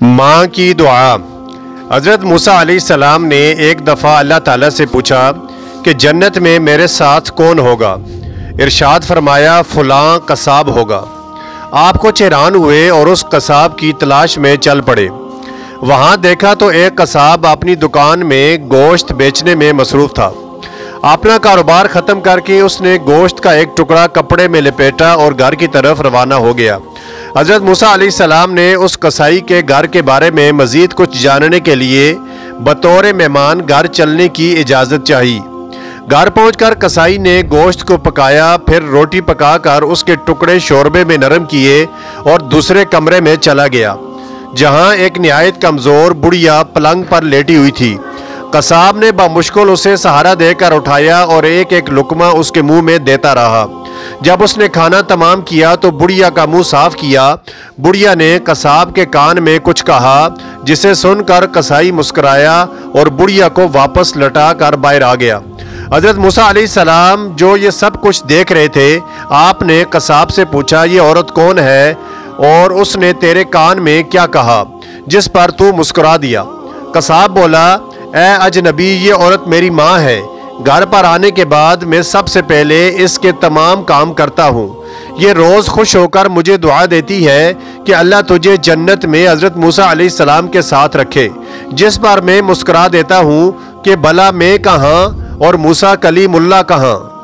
माँ की दुआ। हज़रत मूसा अलैहिस्सलाम ने एक दफ़ा अल्लाह ताला से पूछा कि जन्नत में मेरे साथ कौन होगा। इरशाद फरमाया फ़लाँ कसाब होगा। आप कुछ हैरान हुए और उस कसाब की तलाश में चल पड़े। वहाँ देखा तो एक कसाब अपनी दुकान में गोश्त बेचने में मसरूफ़ था। अपना कारोबार ख़त्म करके उसने गोश्त का एक टुकड़ा कपड़े में लपेटा और घर की तरफ रवाना हो गया। हज़रत मूसा अलैहिस्सलाम ने उस कसाई के घर के बारे में मज़ीद कुछ जानने के लिए बतौर मेहमान घर चलने की इजाज़त चाही। घर पहुंचकर कसाई ने गोश्त को पकाया, फिर रोटी पकाकर उसके टुकड़े शोरबे में नरम किए और दूसरे कमरे में चला गया, जहां एक निहायत कमज़ोर बुढ़िया पलंग पर लेटी हुई थी। कसाब ने बामुश्किल उसे सहारा देकर उठाया और एक एक लुकमा उसके मुंह में देता रहा। जब उसने खाना तमाम किया तो बुढ़िया का मुंह साफ किया। बुढ़िया ने कसाब के कान में कुछ कहा, जिसे सुनकर कसाई मुस्कुराया और बुढ़िया को वापस लटा कर बाहर आ गया। हज़रत मूसा अलैहिस्सलाम जो ये सब कुछ देख रहे थे, आपने कसाब से पूछा, ये औरत कौन है और उसने तेरे कान में क्या कहा जिस पर तू मुस्कुरा दिया। कसाब बोला, ए अजनबी, ये औरत मेरी माँ है। घर पर आने के बाद मैं सबसे पहले इसके तमाम काम करता हूँ। ये रोज़ खुश होकर मुझे दुआ देती है कि अल्लाह तुझे जन्नत में हज़रत मूसा अलैहिस्सलाम के साथ रखे, जिस पर मैं मुस्कुरा देता हूँ कि भला मैं कहाँ और मूसा कलीमुल्लाह कहाँ।